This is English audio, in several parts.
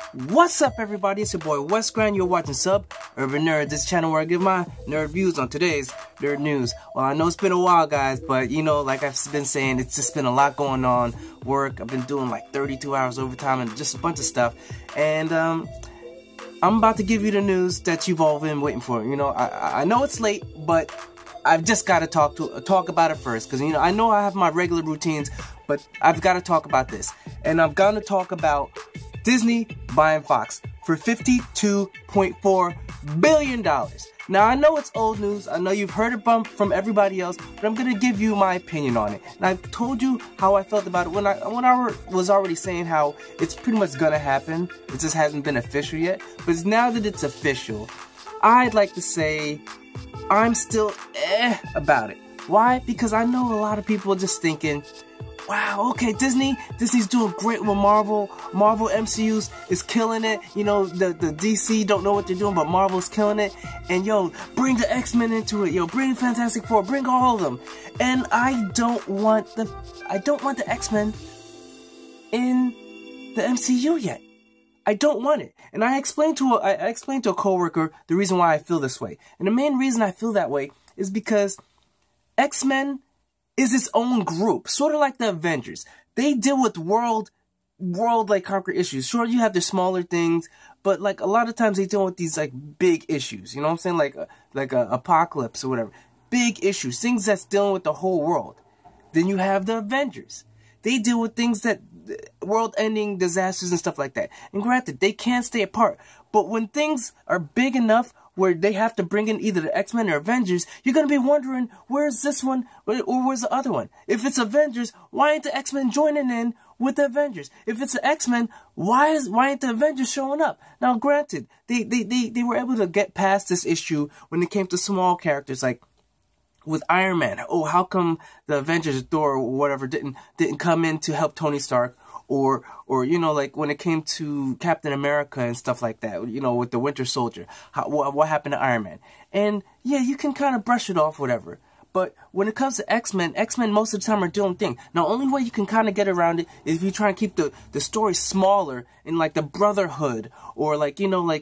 What's up, everybody? It's your boy Wes Grand. You're watching Sub Urban Nerd, this channel where I give my nerd views on today's nerd news. Well, I know it's been a while, guys, but you know, like I've been saying, it's just been a lot going on. Work, I've been doing like 32 hours overtime and just a bunch of stuff. And I'm about to give you the news that you've all been waiting for. You know, I know it's late, but I've just got to talk about it first, because you know I have my regular routines, but I've got to talk about this, and I'm gonna talk about Disney buying Fox for $52.4 billion. Now, I know it's old news. I know you've heard it from everybody else, but I'm going to give you my opinion on it. And I've told you how I felt about it when I was already saying how it's pretty much going to happen. It just hasn't been official yet. But now that it's official, I'd like to say I'm still about it. Why? Because I know a lot of people are just thinking, wow, okay, Disney's doing great with Marvel. Marvel MCU's is killing it. You know, the DC don't know what they're doing, but Marvel's killing it. And yo, bring the X-Men into it. Yo, bring Fantastic Four. Bring all of them. And I don't want the X-Men in the MCU yet. I don't want it. And I explained to a coworker the reason why I feel this way. And the main reason I feel that way is because X-Men is its own group, sort of like the Avengers. They deal with world like conquer issues. Sure, you have the smaller things, but like a lot of times they deal with these like big issues. You know what I'm saying? Like a apocalypse or whatever. Big issues, things that's dealing with the whole world. Then you have the Avengers. They deal with things that world-ending disasters and stuff like that. And granted, they can stay apart, but when things are big enough where they have to bring in either the X-Men or Avengers, you're going to be wondering, where's this one or where's the other one? If it's Avengers, why ain't the X-Men joining in with the Avengers? If it's the X-Men, why ain't the Avengers showing up? Now, granted, they were able to get past this issue when it came to small characters like with Iron Man. Oh, how come the Avengers, Thor or whatever, didn't come in to help Tony Stark? Or you know, like when it came to Captain America and stuff like that, you know, with the Winter Soldier, what happened to Iron Man? And yeah, you can kind of brush it off, whatever. But when it comes to X-Men most of the time are doing things. Now, only way you can kind of get around it is if you try and keep the story smaller in like the Brotherhood, or like, you know, like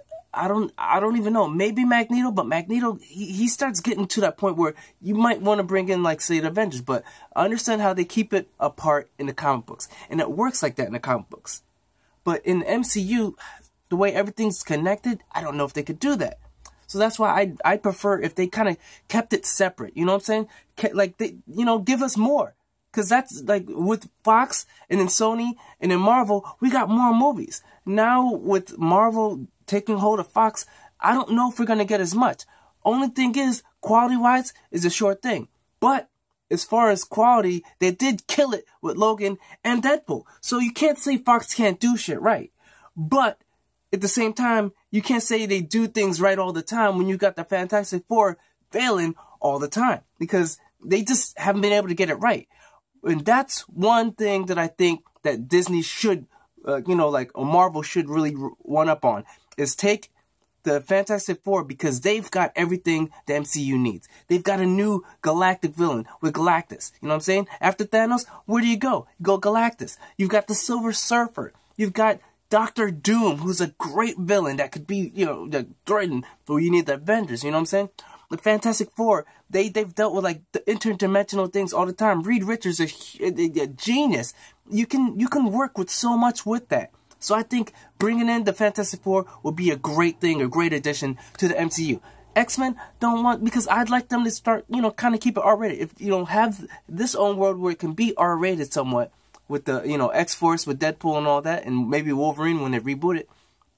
I don't even know. Maybe Magneto, but Magneto, he starts getting to that point where you might want to bring in, like, say, the Avengers. But I understand how they keep it apart in the comic books. And it works like that in the comic books. But in the MCU, the way everything's connected, I don't know if they could do that. So that's why I prefer if they kind of kept it separate. You know what I'm saying? Like, they, you know, give us more. Because that's, like, with Fox and then Sony and then Marvel, we got more movies. Now, with Marvel taking hold of Fox, I don't know if we're going to get as much. Only thing is, quality-wise, is a short thing. But, as far as quality, they did kill it with Logan and Deadpool. So you can't say Fox can't do shit right. But, at the same time, you can't say they do things right all the time when you got the Fantastic Four failing all the time. Because they just haven't been able to get it right. And that's one thing that I think that Disney should, you know, like Marvel should really one up on, is take the Fantastic Four, because they've got everything the MCU needs. They've got a new galactic villain with Galactus. You know what I'm saying? After Thanos, where do you go? You go Galactus. You've got the Silver Surfer. You've got Doctor Doom, who's a great villain that could be, you know, threatened, or you need the Avengers. You know what I'm saying? The Fantastic Four, they've dealt with like the interdimensional things all the time. Reed Richards is a genius. You can work with so much with that. So I think bringing in the Fantastic Four would be a great thing, a great addition to the MCU. X-Men don't want, because I'd like them to start, you know, kind of keep it R-rated. If you know, have this own world where it can be R-rated somewhat with the, you know, X-Force with Deadpool and all that, and maybe Wolverine when they reboot it.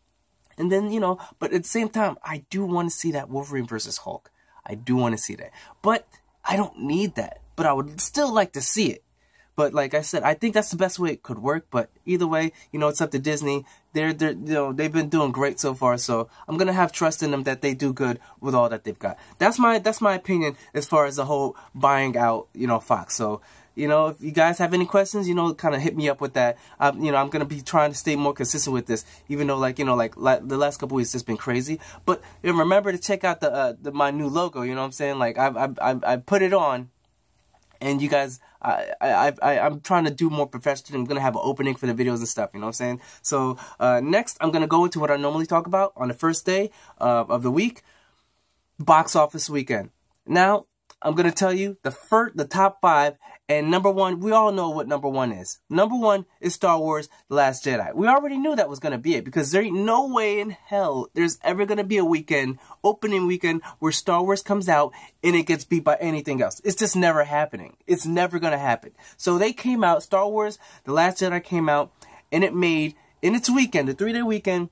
And then, you know, but at the same time, I do want to see that Wolverine versus Hulk. I do want to see that. But I don't need that. But I would still like to see it. But like I said, I think that's the best way it could work. But either way, you know, it's up to Disney. They're you know, they've been doing great so far. So I'm gonna have trust in them that they do good with all that they've got. That's my opinion as far as the whole buying out, you know, Fox. So, you know, if you guys have any questions, you know, kind of hit me up with that. You know, I'm going to be trying to stay more consistent with this, even though, like, you know, like the last couple weeks it's been crazy. But remember to check out my new logo, you know what I'm saying? Like, I put it on, and you guys, I'm trying to do more professional. I'm gonna have an opening for the videos and stuff. You know what I'm saying? So next, I'm gonna go into what I normally talk about on the first day of the week, box office weekend. Now, I'm going to tell you the top 5, and number 1, we all know what number 1 is. Number 1 is Star Wars The Last Jedi. We already knew that was going to be it, because there ain't no way in hell there's ever going to be a weekend, opening weekend, where Star Wars comes out and it gets beat by anything else. It's just never happening. It's never going to happen. So they came out, Star Wars The Last Jedi came out, and it made, in its weekend, the 3-day weekend,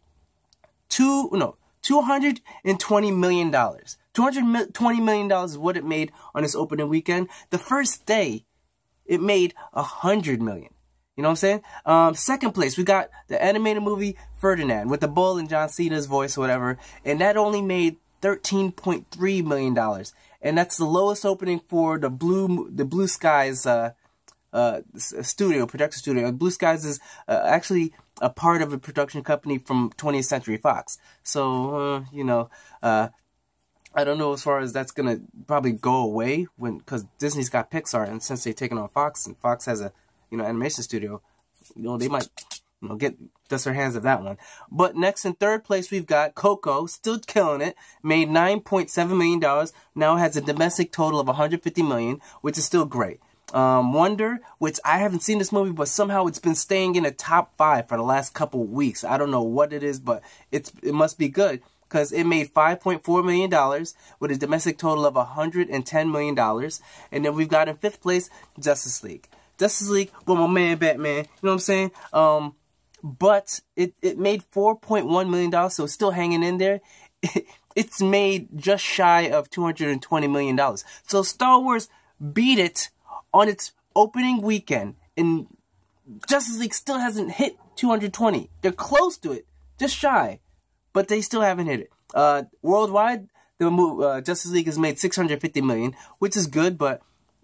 $220 million. $220 million is what it made on its opening weekend. The first day, it made $100 million. You know what I'm saying? Second place, we got the animated movie Ferdinand with the bull and John Cena's voice or whatever, and that only made $13.3 million. And that's the lowest opening for the Blue Skies production studio. Blue Skies is actually a part of a production company from 20th Century Fox. So, you know, I don't know as far as that's gonna probably go away because Disney's got Pixar, and since they've taken on Fox, and Fox has a, you know, animation studio, you know, they might, you know, get dust their hands of that one. But next in third place, we've got Coco, still killing it, made $9.7 million, now has a domestic total of $150 million, which is still great. Wonder, which I haven't seen this movie, but somehow it's been staying in the top 5 for the last couple weeks. I don't know what it is, but it must be good, because it made $5.4 million with a domestic total of $110 million. And then we've got in 5th place, Justice League. Justice League with my man Batman, you know what I'm saying? But it made $4.1 million, so it's still hanging in there. It's made just shy of $220 million. So Star Wars beat it on its opening weekend, and Justice League still hasn't hit 220. They're close to it, just shy, but they still haven't hit it. Worldwide, the Justice League has made $650 million, which is good, but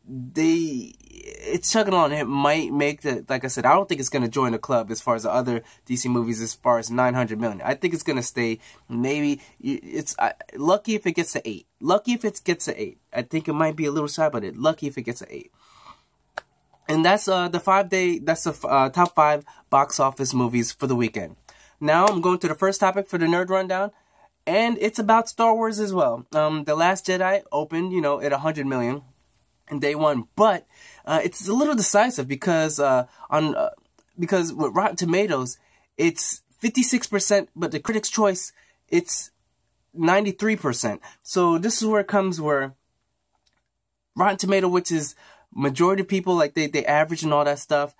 it's chugging on. It might make the, like I said, I don't think it's going to join the club as far as the other DC movies as far as $900 million. I think it's going to stay, maybe, it's lucky if it gets to 8. Lucky if it gets to 8. I think it might be a little shy, but lucky if it gets to 8. And that's the top 5 box office movies for the weekend. Now I'm going to the first topic for the Nerd Rundown, and it's about Star Wars as well. The Last Jedi opened, you know, at $100 million in day 1, but it's a little decisive because because with Rotten Tomatoes, it's 56%, but the Critics' Choice, it's 93%. So this is where it comes where Rotten Tomato, which is majority of people, like they average and all that stuff,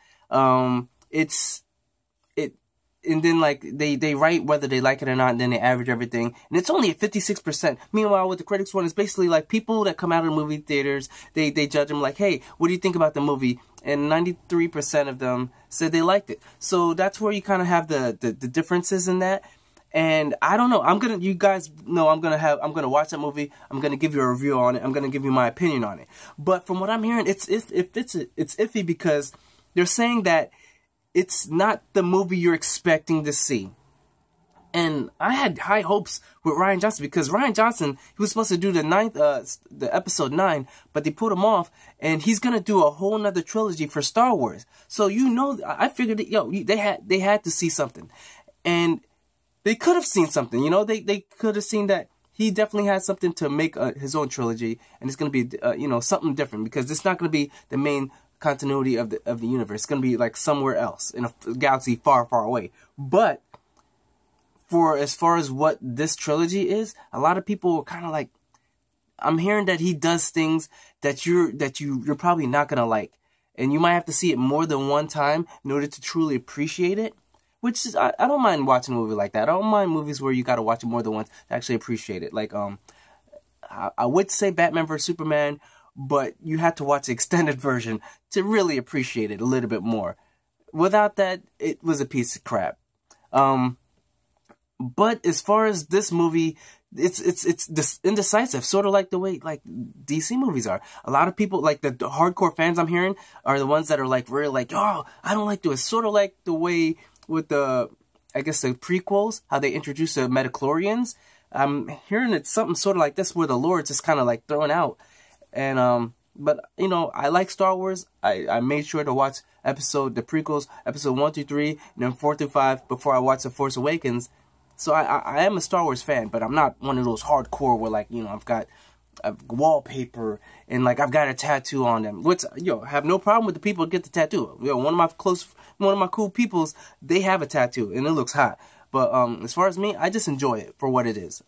and then like they write whether they like it or not, and then they average everything, and it's only at 56%. Meanwhile, with the critics one, it's basically like people that come out of the movie theaters, they judge them like, hey, what do you think about the movie? And 93% of them said they liked it. So that's where you kind of have the differences in that. And I don't know. You guys know I'm gonna watch that movie. I'm gonna give you a review on it. I'm gonna give you my opinion on it. But from what I'm hearing, it's iffy because they're saying that it's not the movie you're expecting to see. And I had high hopes with Rian Johnson, because Rian Johnson, he was supposed to do the episode 9, but they put him off, and he's gonna do a whole nother trilogy for Star Wars. So you know, I figured that, they had to see something, and they could have seen something. You know, they could have seen that he definitely has something to make his own trilogy, and it's gonna be you know, something different, because it's not gonna be the main continuity of the universe. It's gonna be like somewhere else in a galaxy far, far away. But as far as what this trilogy is, a lot of people are kind of like, I'm hearing that he does things that you're probably not gonna like, and you might have to see it more than one time in order to truly appreciate it. Which is, I don't mind watching a movie like that. I don't mind movies where you gotta watch it more than once to actually appreciate it. Like I would say Batman vs Superman, but you have to watch the extended version to really appreciate it a little bit more. Without that, it was a piece of crap. But as far as this movie, it's indecisive, sort of like the way like DC movies are. A lot of people, like the hardcore fans I'm hearing, are the ones that are like really like, oh, I don't like this. Sort of like the way with I guess the prequels, how they introduced the Metachlorians. I'm hearing it's something sort of like this, where the lore is just kind of like thrown out. And but you know, I like Star Wars. I made sure to watch the prequels, episode 1 through 3, and then 4 through 5 before I watch The Force Awakens. So I am a Star Wars fan, but I'm not one of those hardcore where, like, you know, I've got wallpaper and like I've got a tattoo on them. Which, yo, I have no problem with the people who get the tattoo. Yo, one of my cool peoples, they have a tattoo and it looks hot. But as far as me, I just enjoy it for what it is.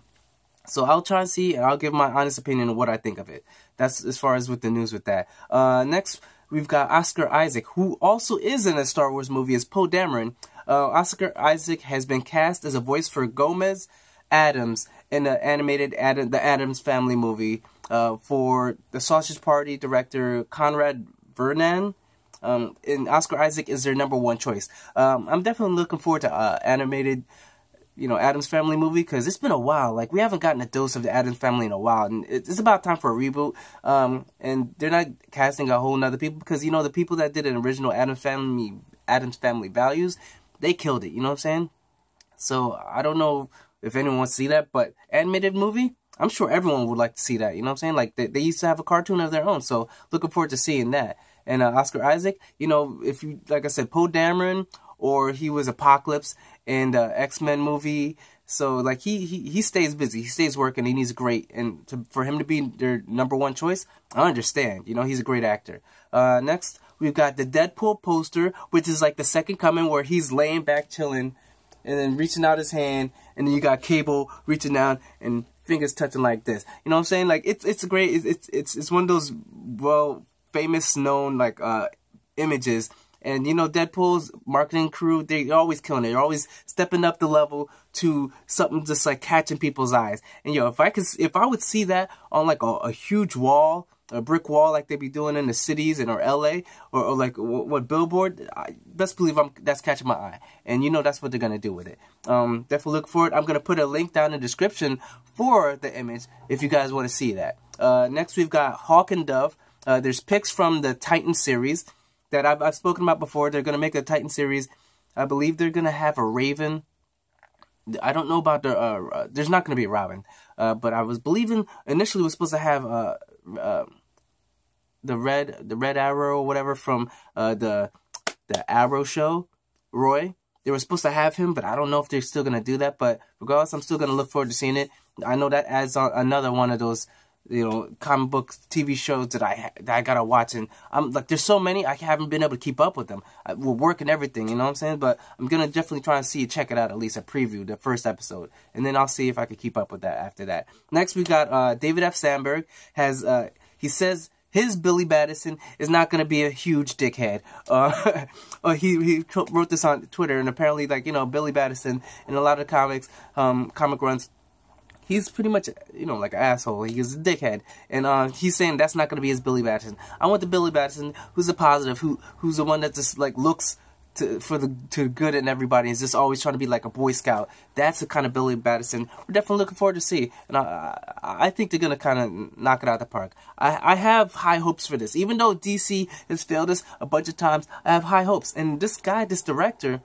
So I'll try and see, and I'll give my honest opinion of what I think of it. That's as far as with the news with that. Next, we've got Oscar Isaac, who also is in a Star Wars movie as Poe Dameron. Oscar Isaac has been cast as a voice for Gomez Addams in the animated The Addams Family movie for the Sausage Party director Conrad Vernon. And Oscar Isaac is their #1 choice. I'm definitely looking forward to animated, you know, Addams Family movie, because it's been a while. Like, we haven't gotten a dose of the Addams Family in a while, and it's about time for a reboot. And they're not casting a whole nother people, because, you know, the people that did an original Addams Family Values, they killed it, you know what I'm saying? So, I don't know if anyone wants to see that, but animated movie, I'm sure everyone would like to see that, you know what I'm saying? Like, they used to have a cartoon of their own, so looking forward to seeing that. And Oscar Isaac, you know, if you, like I said, Poe Dameron, or he was Apocalypse in the X-Men movie. So, like, he stays busy. He stays working, and he's great. And for him to be their #1 choice, I understand. You know, he's a great actor. Next, we've got the Deadpool poster, which is like the second coming, where he's laying back chilling and then reaching out his hand. And then you got Cable reaching down and fingers touching like this. You know what I'm saying? Like, it's great. It's one of those, well, famous, known, like, images. And, you know, Deadpool's marketing crew, they're always killing it. They're always stepping up the level to something just like catching people's eyes. And, yo, if I would see that on like a huge wall, a brick wall like they be doing in the cities or LA, or like what billboard, I best believe that's catching my eye. And, you know, that's what they're going to do with it. Definitely look for it. I'm going to put a link down in the description for the image if you guys want to see that. Next, we've got Hawk and Dove. There's pics from the Titan series that I've spoken about before. They're going to make a Titan series. I believe they're going to have a Raven. I don't know about the, there's not going to be a Robin. But I was believing, initially was supposed to have the Red Arrow or whatever from the Arrow show, Roy. They were supposed to have him, but I don't know if they're still going to do that. But regardless, I'm still going to look forward to seeing it. I know that adds on another one of those, you know, comic book TV shows that I gotta watch, and I'm like, there's so many I haven't been able to keep up with them. We're working everything, you know what I'm saying? But I'm gonna definitely try and check it out, at least a preview, the first episode, and then I'll see if I can keep up with that after that. Next, we got David F. Sandberg has he says his Billy Madison is not gonna be a huge dickhead. He wrote this on Twitter, and apparently, like, you know, Billy Madison in a lot of comics, comic runs, he's pretty much, you know, like an asshole. He's a dickhead. And he's saying that's not going to be his Billy Batson. I want the Billy Batson who's a positive, who's the one that just, like, looks to good in everybody. Is just always trying to be like a Boy Scout. That's the kind of Billy Batson we're definitely looking forward to see. And I think they're going to kind of knock it out of the park. I have high hopes for this. Even though DC has failed us a bunch of times, I have high hopes. And this guy, this director,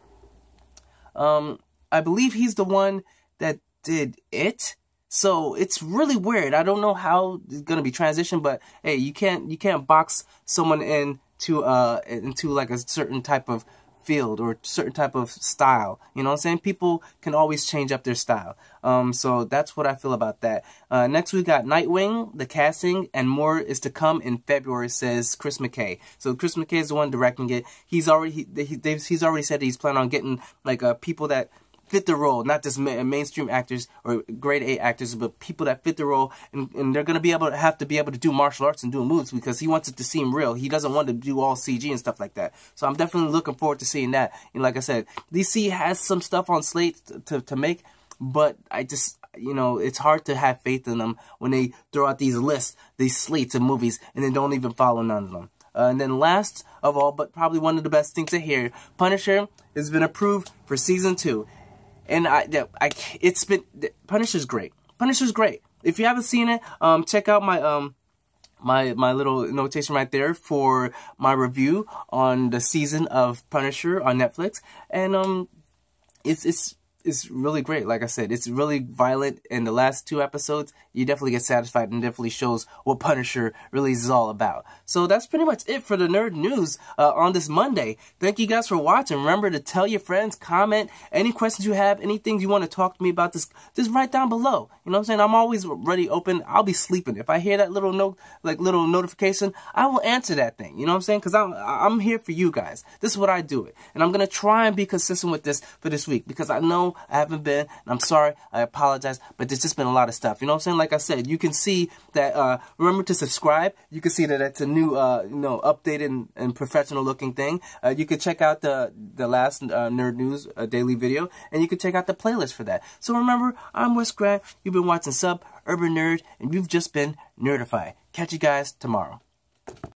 I believe he's the one that did It. So it's really weird. I don't know how it's gonna be transitioned, but hey, you can't box someone into like a certain type of field or certain type of style. You know what I'm saying? People can always change up their style. So that's what I feel about that. Next we got Nightwing, the casting, and more is to come in February, says Chris McKay. So Chris McKay is the one directing it. He's already said he's planning on getting like people that fit the role, not just mainstream actors or grade A actors, but people that fit the role, and they're gonna have to be able to do martial arts and do moves, because he wants it to seem real. He doesn't want to do all CG and stuff like that. So I'm definitely looking forward to seeing that. And like I said, DC has some stuff on slate to make, but I just, you know, it's hard to have faith in them when they throw out these lists, these slates of movies, and then don't even follow none of them. And then last of all, but probably one of the best things to hear, Punisher has been approved for season 2. And Punisher's great. Punisher's great. If you haven't seen it, check out my my little notation right there for my review on the season of Punisher on Netflix. And it's is really great. Like I said, it's really violent. In the last 2 episodes, you definitely get satisfied and definitely shows what Punisher really is all about. So that's pretty much it for the nerd news on this Monday. Thank you guys for watching. Remember to tell your friends, comment, any questions you have, anything you want to talk to me about, just write down below. You know what I'm saying? I'm always ready, open. I'll be sleeping. If I hear that little little notification, I will answer that thing. You know what I'm saying? Because I'm here for you guys. This is what I do it. And I'm going to try and be consistent with this for this week, because I know I haven't been, and I'm sorry, I apologize, but there's just been a lot of stuff. You know what I'm saying? Like I said, you can see that, remember to subscribe. You can see that it's a new, updated and professional looking thing. You can check out the last Nerd News daily video, and you can check out the playlist for that. So remember, I'm Wes Grant. You've been watching Sub Urban Nerd, and you've just been nerdified. Catch you guys tomorrow.